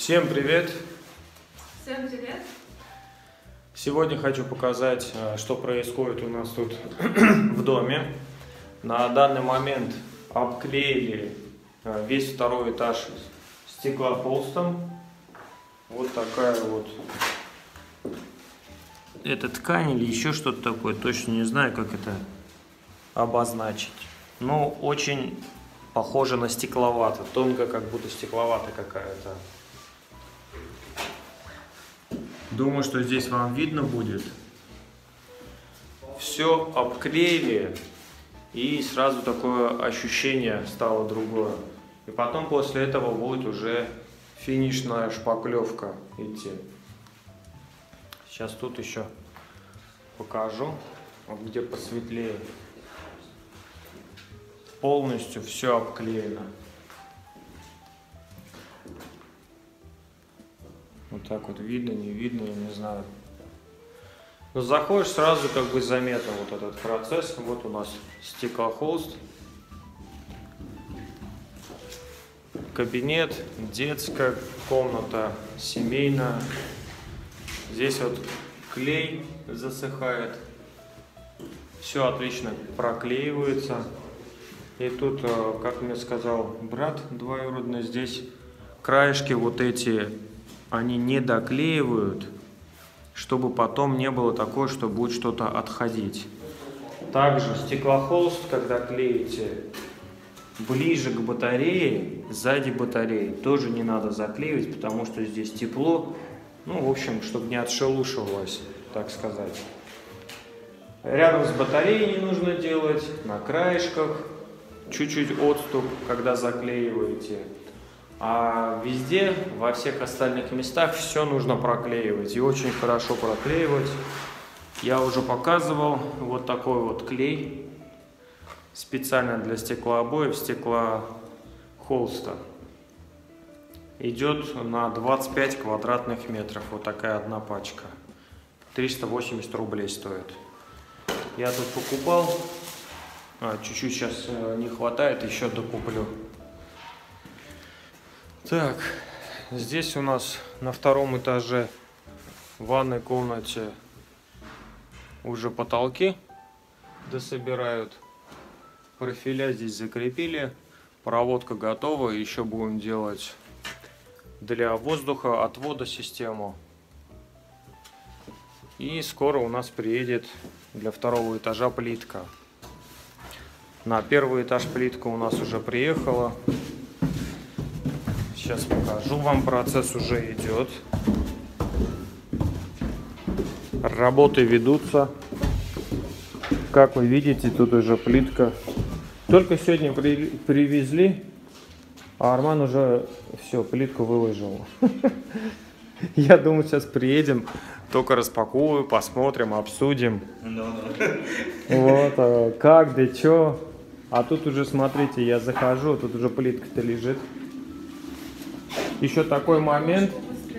Всем привет! Всем привет! Сегодня хочу показать, что происходит у нас тут в доме. На данный момент обклеили весь второй этаж стеклохолстом. Вот такая вот это ткань или еще что-то такое, точно не знаю, как это обозначить. Но очень похоже на стекловато, тонко, как будто стекловато какая-то. Думаю, что здесь вам видно будет. Все обклеили, и сразу такое ощущение стало другое. И потом после этого будет уже финишная шпаклевка идти. Сейчас тут еще покажу, вот где посветлее. Полностью все обклеено. Вот так вот видно, не видно, я не знаю. Но заходишь, сразу как бы заметно вот этот процесс. Вот у нас стеклохолст. Кабинет, детская комната, семейная. Здесь вот клей засыхает. Все отлично проклеивается. И тут, как мне сказал брат двоюродный, здесь краешки вот эти, они не доклеивают, чтобы потом не было такое, что будет что-то отходить. Также стеклохолст, когда клеите ближе к батарее, сзади батареи, тоже не надо заклеивать, потому что здесь тепло. Ну, в общем, чтобы не отшелушивалось, так сказать. Рядом с батареей не нужно делать, на краешках. Чуть-чуть отступ, когда заклеиваете. А везде, во всех остальных местах все нужно проклеивать. И очень хорошо проклеивать. Я уже показывал вот такой вот клей. Специально для стеклообоев, стеклохолста. Идет на 25 квадратных метров. Вот такая одна пачка. 380 рублей стоит. Я тут покупал. Чуть-чуть сейчас не хватает, еще докуплю. Так, здесь у нас на втором этаже в ванной комнате уже потолки дособирают. Профиля здесь закрепили, проводка готова, еще будем делать для воздуха отвода систему. И скоро у нас приедет для второго этажа плитка. На первый этаж плитка у нас уже приехала. Сейчас покажу вам, процесс уже идет. Работы ведутся. Как вы видите, тут уже плитка. Только сегодня привезли, а Арман уже все, плитку выложил. Я думаю, сейчас приедем, только распакую, посмотрим, обсудим. Вот, как, да чё. А тут уже, смотрите, я захожу, тут уже плитка-то лежит. Еще такой момент.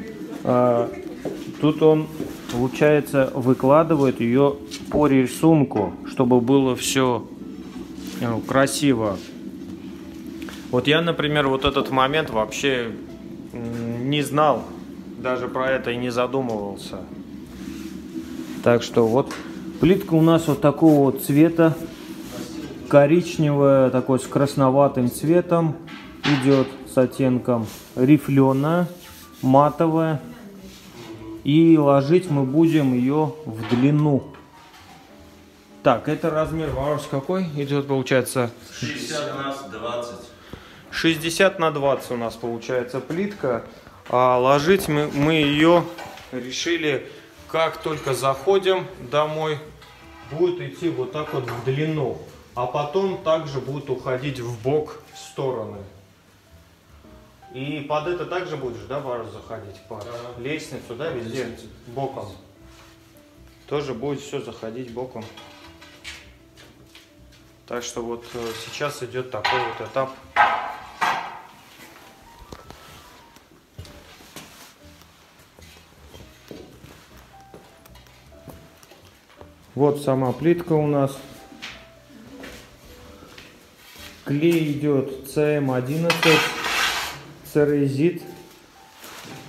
Тут он, получается, выкладывает ее по рисунку, чтобы было все красиво. Вот я, например, вот этот момент вообще не знал. Даже про это и не задумывался. Так что вот плитка у нас вот такого вот цвета. Коричневая, такой с красноватым цветом идет, с оттенком. Рифленая, матовая. И ложить мы будем ее в длину. Так, это размер, Варус, какой идет, получается? 60 на 20. 60 на 20 у нас получается плитка. А ложить мы ее решили, как только заходим домой, будет идти вот так вот в длину. А потом также будет уходить в бок, в стороны. И под это также будешь, да, Варус, заходить? Под лестницу, да, везде? Боком. Тоже будет все заходить боком. Так что вот сейчас идет такой вот этап. Вот сама плитка у нас. Клей идет CM11, церезит.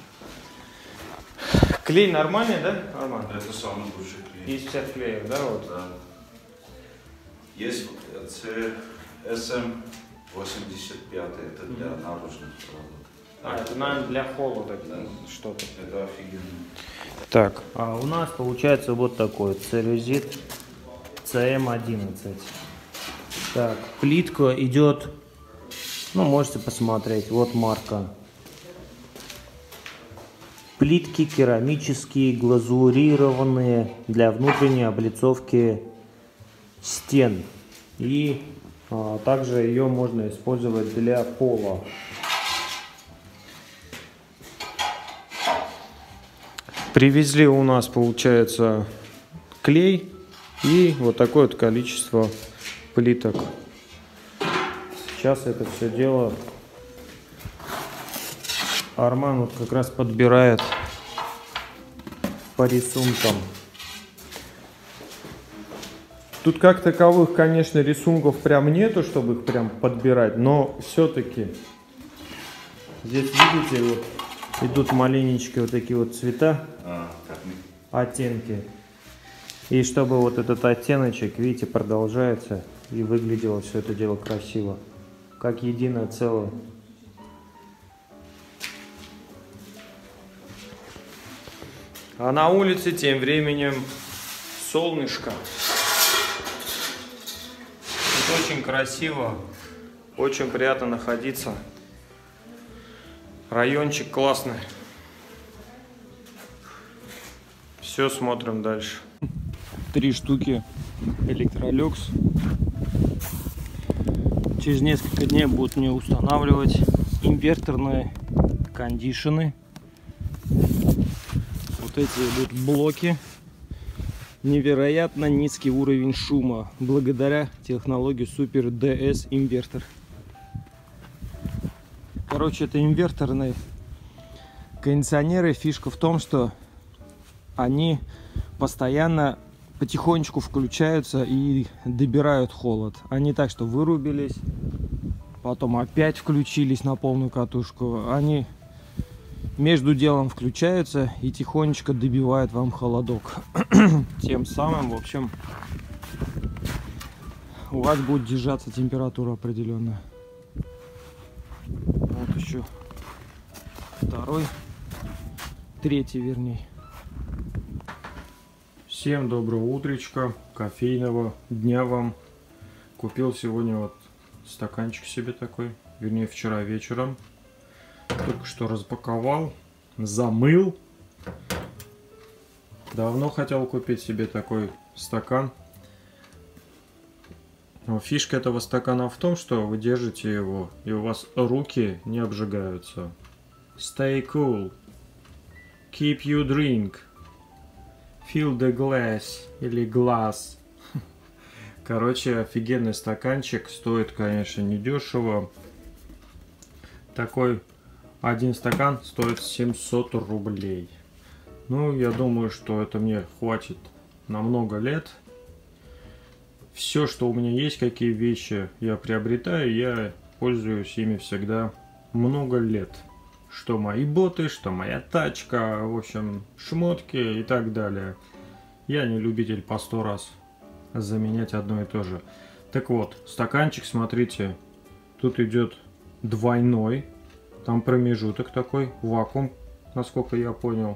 Клей нормальный, да, Арман? Это самый лучший клей. Из всех клеев, да, вот? Да. Есть SM 85, это для наружных проводов. Это, наверное, для холода что-то. Это офигенно. Так, а у нас получается вот такой целлюзит CM11. Так, плитка идет, ну, можете посмотреть, вот марка. Плитки керамические, глазурированные для внутренней облицовки стен. И также ее можно использовать для пола. Привезли у нас, получается, клей и вот такое вот количество плиток. Сейчас это все дело Арман вот как раз подбирает по рисункам. Тут как таковых, конечно, рисунков прям нету, чтобы их прям подбирать, но все-таки здесь, видите, вот идут маленечко вот такие вот цвета, оттенки. И чтобы вот этот оттеночек, видите, продолжается и выглядело все это дело красиво, как единое целое. А на улице тем временем солнышко. Тут очень красиво, очень приятно находиться. Райончик классный. Все, смотрим дальше. 3 штуки Electrolux. Через несколько дней будут мне устанавливать инверторные кондишены. Вот эти идут блоки. Невероятно низкий уровень шума благодаря технологии Super DS инвертор. Короче, это инверторные кондиционеры. Фишка в том, что они постоянно потихонечку включаются и добирают холод. Они так, что вырубились, потом опять включились на полную катушку. Они между делом включаются и тихонечко добивают вам холодок. Тем самым, в общем, у вас будет держаться температура определенная. Вот еще второй, третий, вернее. Всем доброго утречка, кофейного дня вам. Купил сегодня вот стаканчик себе такой, вернее вчера вечером. Только что распаковал, замыл. Давно хотел купить себе такой стакан. Но фишка этого стакана в том, что вы держите его, и у вас руки не обжигаются. Stay cool. Keep you drink. Fill the glass. Или glass. Короче, офигенный стаканчик. Стоит, конечно, недешево. Такой один стакан стоит 700 рублей. Ну, я думаю, что это мне хватит на много лет. Все, что у меня есть, какие вещи я приобретаю, я пользуюсь ими всегда много лет. Что мои боты, что моя тачка, в общем, шмотки и так далее. Я не любитель по 100 раз заменять одно и то же. Так вот, стаканчик, смотрите, тут идет двойной. Там промежуток такой, вакуум, насколько я понял.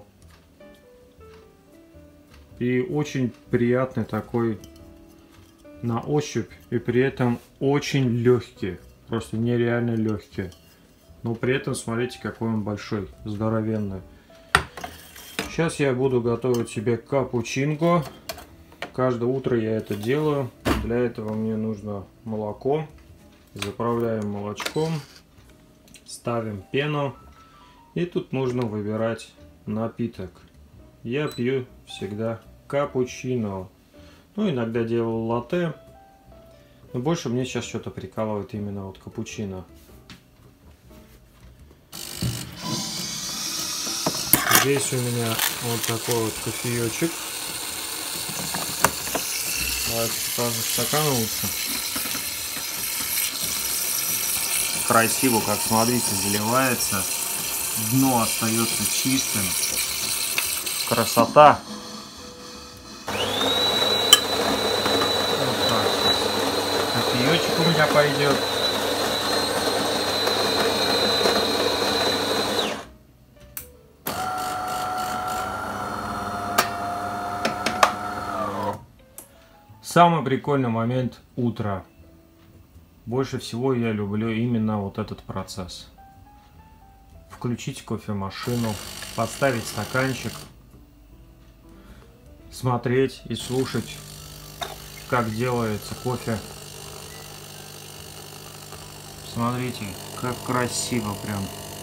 И очень приятный такой на ощупь. И при этом очень легкий. Просто нереально легкий. Но при этом смотрите, какой он большой, здоровенный. Сейчас я буду готовить себе капучино. Каждое утро я это делаю. Для этого мне нужно молоко. Заправляем молочком. Ставим пену. И тут нужно выбирать напиток. Я пью всегда капучино. Ну, иногда делаю латте. Но больше мне сейчас что-то прикалывает именно вот капучино. Здесь у меня вот такой вот кофеечек. Давайте покажу стакан лучше. Красиво, как, смотрите, заливается. Дно остается чистым. Красота. Вот так. Кофеечек у меня пойдет. Самый прикольный момент утра. Больше всего я люблю именно вот этот процесс. Включить кофемашину, поставить стаканчик, смотреть и слушать, как делается кофе. Смотрите, как красиво прям.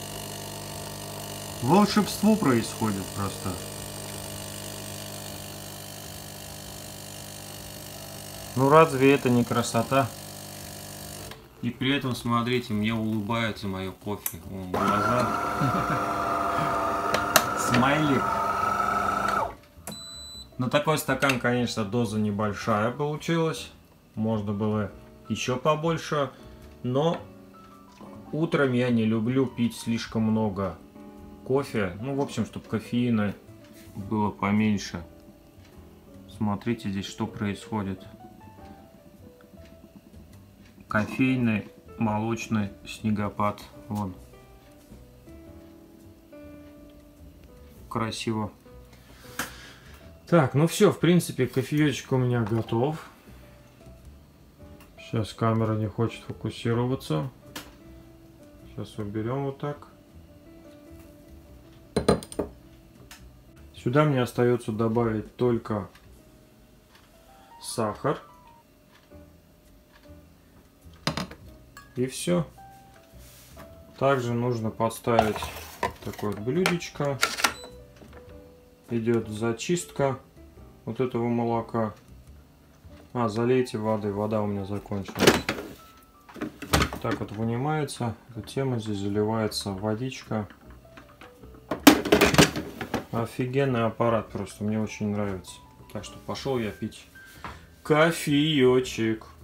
Волшебство происходит просто. Ну разве это не красота? И при этом, смотрите, мне улыбается мое кофе. Вон, глаза. Смайлик. На такой стакан, конечно, доза небольшая получилась. Можно было еще побольше. Но утром я не люблю пить слишком много кофе. Ну, в общем, чтобы кофеина было поменьше. Смотрите здесь, что происходит. Кофейный молочный снегопад. Вон. Красиво. Так, ну все, в принципе, кофеечек у меня готов. Сейчас камера не хочет фокусироваться. Сейчас уберем вот так. Сюда мне остается добавить только сахар. И все. Также нужно поставить такое вот блюдечко. Идет зачистка вот этого молока. Залейте водой. Вода у меня закончилась. Так вот вынимается. Затем здесь заливается водичка. Офигенный аппарат просто. Мне очень нравится. Так что пошел я пить кофеечек.